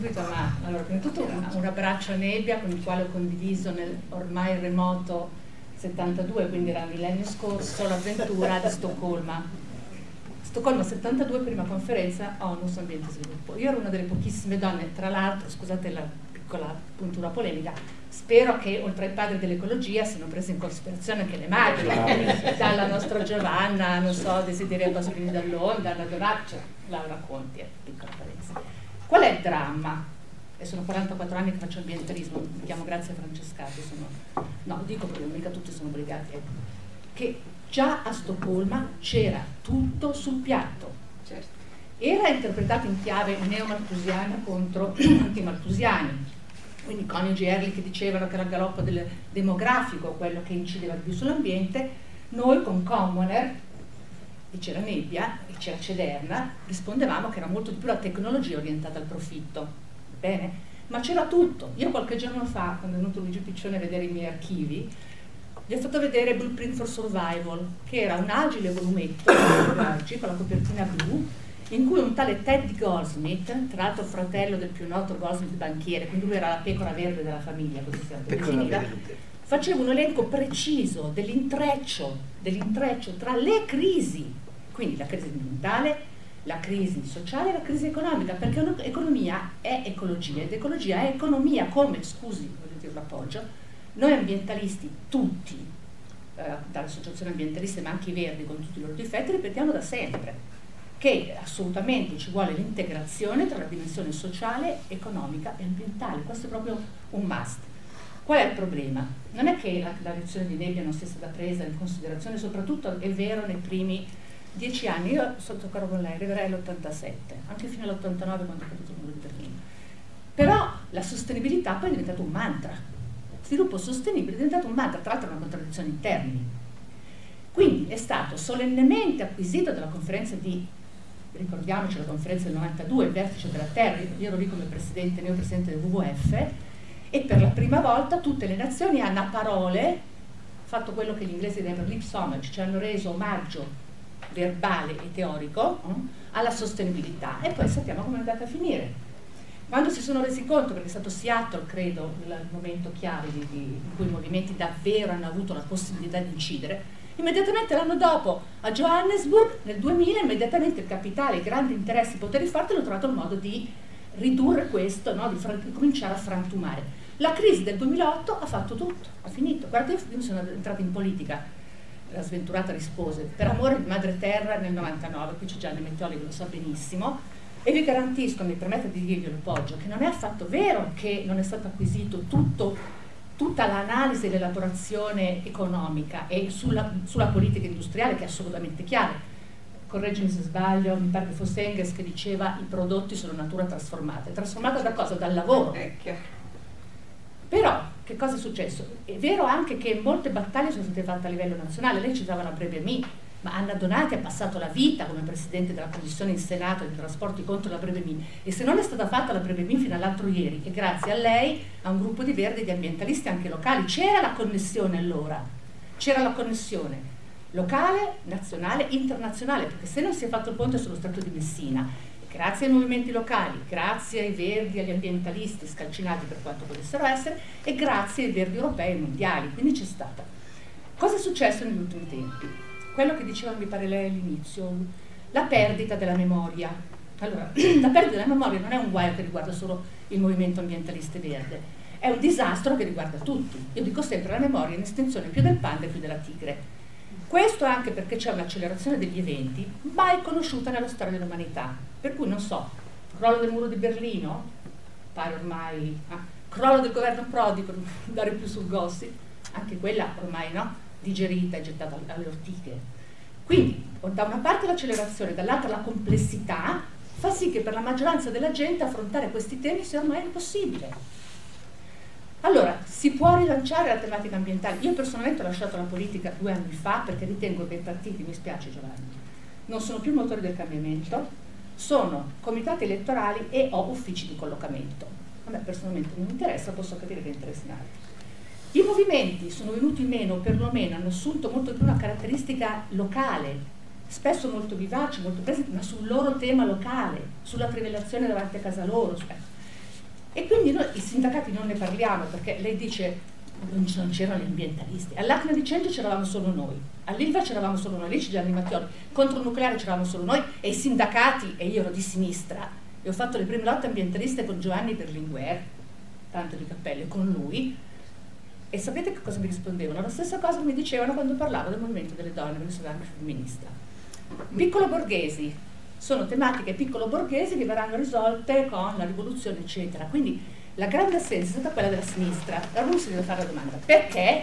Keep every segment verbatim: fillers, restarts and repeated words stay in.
subito, ma allora, prima di tutto un, un abbraccio a Nebbia, con il quale ho condiviso nel ormai remoto settantadue, quindi era il millennio scorso, l'avventura di Stoccolma. Stoccolma settantadue, prima conferenza ONU su ambiente e sviluppo. Io ero una delle pochissime donne, tra l'altro, scusate la piccola puntura polemica, spero che oltre ai padri dell'ecologia siano prese in considerazione anche le madri, dalla nostra Giovanna, non so, Desideria Pasolini Dall'Onda, Anna Donaccio, Laura Conti, eh, piccola parentesi. Qual è il dramma? E sono quarantaquattro anni che faccio ambientalismo, mi chiamo Grazia Francescati, sono, no, dico perché mica tutti sono obbligati, eh, che già a Stoccolma c'era tutto sul piatto. Certo. Era interpretato in chiave neomalthusiana contro antimalthusiani, quindi coniugi Ehrlich che dicevano che era il galoppo del demografico quello che incideva di più sull'ambiente. Noi con Commoner, e c'era Nebbia e c'era Cederna, rispondevamo che era molto di più la tecnologia orientata al profitto. Bene? Ma c'era tutto. Io qualche giorno fa, quando è venuto Luigi Piccione a vedere i miei archivi, gli ho fatto vedere Blueprint for Survival, che era un agile volumetto con la copertina blu, in cui un tale Ted Goldsmith, tra l'altro fratello del più noto Goldsmith banchiere, quindi lui era la pecora verde della famiglia, così si definita, faceva un elenco preciso dell'intreccio dell'intreccio tra le crisi, quindi la crisi ambientale, la crisi sociale e la crisi economica, perché economia è ecologia ed ecologia è economia, come, scusi, voglio dire l'appoggio, noi ambientalisti tutti, eh, dalle associazioni ambientaliste ma anche i verdi con tutti i loro difetti, ripetiamo da sempre che assolutamente ci vuole l'integrazione tra la dimensione sociale, economica e ambientale. Questo è proprio un must. Qual è il problema? Non è che la, la lezione di Nebbia non sia stata presa in considerazione, soprattutto è vero nei primi dieci anni. Io sotto caro con lei arriverei all'ottantasette, anche fino all'ottantanove quando è caduto il muro di Berlino. Però la sostenibilità poi è diventata un mantra. Sviluppo sostenibile è diventato un mantra, tra l'altro è una contraddizione in termini. Quindi è stato solennemente acquisito dalla conferenza di, ricordiamoci la conferenza del novantadue, il vertice della Terra, io ero lì come presidente, neopresidente del W W F, e per la prima volta tutte le nazioni hanno a parole fatto quello che gli inglesi chiamano lip homage, cioè hanno reso omaggio verbale e teorico eh, alla sostenibilità, e poi sappiamo come è andata a finire. Quando si sono resi conto, perché è stato Seattle, credo, il momento chiave di, di, in cui i movimenti davvero hanno avuto la possibilità di incidere, immediatamente l'anno dopo a Johannesburg, nel duemila, immediatamente il capitale, i grandi interessi, i poteri forti hanno trovato il modo di ridurre questo, no? di, di cominciare a frantumare. La crisi del duemilaotto ha fatto tutto, ha finito. Guardate, io sono entrata in politica, la sventurata rispose, per amore di madre terra nel novantanove, qui c'è Gianni Mettioli che lo sa benissimo, e vi garantisco, mi permette di dirglielo Poggio, che non è affatto vero che non è stato acquisito tutto, tutta l'analisi e l'elaborazione economica e sulla, sulla politica industriale, che è assolutamente chiara. Correggimi se sbaglio, mi pare che fosse Engels che diceva i prodotti sono natura trasformata. Trasformata da cosa? Dal lavoro. Però, che cosa è successo? È vero anche che molte battaglie sono state fatte a livello nazionale, lei citava la Breve M I, ma Anna Donati ha passato la vita come presidente della commissione in Senato dei trasporti contro la Breve M I, e se non è stata fatta la Breve M I fino all'altro ieri, e grazie a lei, a un gruppo di verdi e di ambientalisti anche locali, c'era la connessione allora, c'era la connessione locale, nazionale, internazionale, perché se non si è fatto il ponte sullo Stretto di Messina, grazie ai movimenti locali, grazie ai verdi, agli ambientalisti scalcinati per quanto potessero essere, e grazie ai verdi europei e mondiali, quindi c'è stata. Cosa è successo negli ultimi tempi? Quello che diceva, mi pare lei all'inizio, la perdita della memoria. Allora, la perdita della memoria non è un guaio che riguarda solo il movimento ambientalista verde, è un disastro che riguarda tutti. Io dico sempre, la memoria è un'estensione più del panda e più della tigre. Questo anche perché c'è un'accelerazione degli eventi mai conosciuta nella storia dell'umanità. Per cui, non so, crollo del muro di Berlino, pare ormai, ah, crollo del governo Prodi, per andare più sul gossip, anche quella ormai, no? digerita e gettata alle ortiche. Quindi, da una parte l'accelerazione, dall'altra la complessità, fa sì che per la maggioranza della gente affrontare questi temi sia ormai impossibile. Allora, si può rilanciare la tematica ambientale? Io personalmente ho lasciato la politica due anni fa perché ritengo che i partiti, mi spiace Giovanni, non sono più motori del cambiamento, sono comitati elettorali e o uffici di collocamento. A me personalmente non mi interessa, posso capire che interessi altri. I movimenti sono venuti meno, perlomeno hanno assunto molto più una caratteristica locale, spesso molto vivaci, molto presenti, ma sul loro tema locale, sulla trivellazione davanti a casa loro. E quindi noi i sindacati non ne parliamo, perché lei dice non c'erano gli ambientalisti, all'Acna di Cengio c'eravamo solo noi, all'Ilva c'eravamo solo noi, lì c'è Gianni Mattioli, contro il nucleare c'eravamo solo noi, e i sindacati, e io ero di sinistra, e ho fatto le prime lotte ambientaliste con Giovanni Berlinguer, tanto di cappelle, con lui, e sapete che cosa mi rispondevano? La stessa cosa che mi dicevano quando parlavo del movimento delle donne, perché sono anche femminista. Piccolo borghesi, sono tematiche piccolo borghesi che verranno risolte con la rivoluzione, eccetera. Quindi la grande assenza è stata quella della sinistra. Allora uno si deve fare la domanda: perché?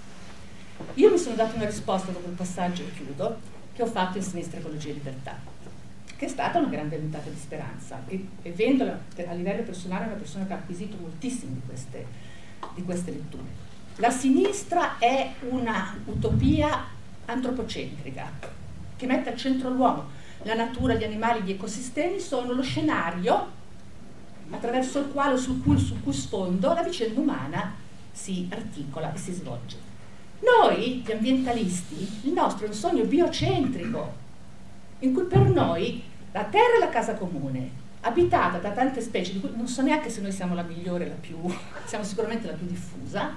Io mi sono dato una risposta dopo il passaggio, e chiudo, che ho fatto in Sinistra Ecologia e Libertà, che è stata una grande ventata di speranza, e, e vendola a livello personale, è una persona che ha acquisito moltissime di queste, di queste letture. La sinistra è una utopia antropocentrica che mette al centro l'uomo. La natura, gli animali, gli ecosistemi sono lo scenario attraverso il quale, sul cui, sul cui sfondo la vicenda umana si articola e si svolge. Noi, gli ambientalisti, il nostro è un sogno biocentrico, in cui per noi la terra è la casa comune, abitata da tante specie, di cui non so neanche se noi siamo la migliore, la più, siamo sicuramente la più diffusa,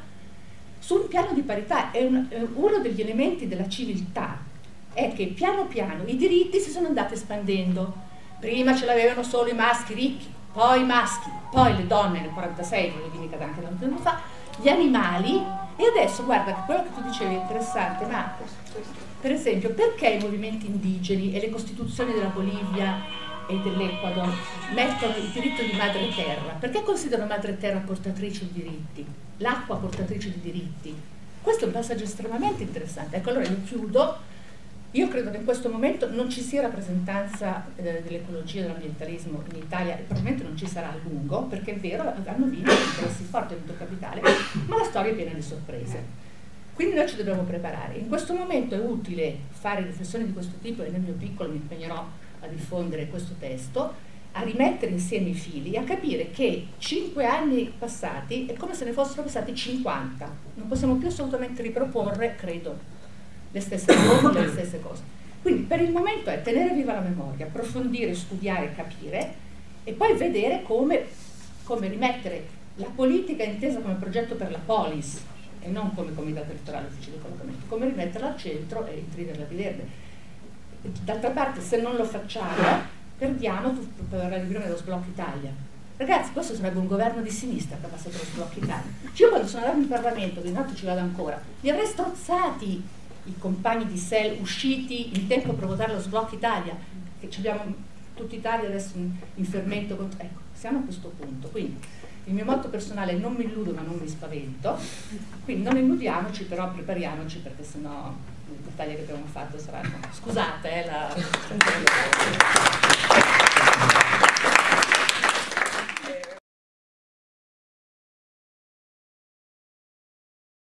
su un piano di parità. È, un, è uno degli elementi della civiltà, è che piano piano i diritti si sono andati espandendo. Prima ce l'avevano solo i maschi ricchi, poi i maschi, poi le donne nel quarantasei, non è mica anche tanto tempo fa, gli animali, e adesso guarda che quello che tu dicevi è interessante, ma per esempio perché i movimenti indigeni e le costituzioni della Bolivia e dell'Ecuador mettono il diritto di madre terra? Perché considerano madre terra portatrice di diritti, l'acqua portatrice di diritti? Questo è un passaggio estremamente interessante. Ecco, allora io chiudo. Io credo che in questo momento non ci sia rappresentanza eh, dell'ecologia e dell'ambientalismo in Italia, e probabilmente non ci sarà a lungo, perché è vero, hanno vinto interessi forti, hanno vinto capitale, ma la storia è piena di sorprese. Quindi noi ci dobbiamo preparare. In questo momento è utile fare riflessioni di questo tipo, e nel mio piccolo mi impegnerò a diffondere questo testo, a rimettere insieme i fili, a capire che cinque anni passati è come se ne fossero passati cinquanta. Non possiamo più assolutamente riproporre, credo, le stesse cose, le stesse cose. Quindi per il momento è tenere viva la memoria, approfondire, studiare, capire, e poi vedere come, come rimettere la politica intesa come progetto per la polis e non come comitato elettorale ufficio di collocamento, come rimetterla al centro e intriderla di verde. D'altra parte, se non lo facciamo, perdiamo, tu parlavi prima dello sblocco Italia. Ragazzi, questo sarebbe un governo di sinistra che ha passato lo sblocco Italia. Io quando sono andato in Parlamento, che intanto ci vado ancora, li avrei strozzati i compagni di S E L usciti in tempo per votare lo sblocco Italia, che ci abbiamo tutta Italia adesso in, in fermento contro, ecco, siamo a questo punto. Quindi il mio motto personale è: non mi illudo ma non mi spavento. Quindi non illudiamoci, però prepariamoci, perché sennò le battaglie che abbiamo fatto saranno, scusate eh, la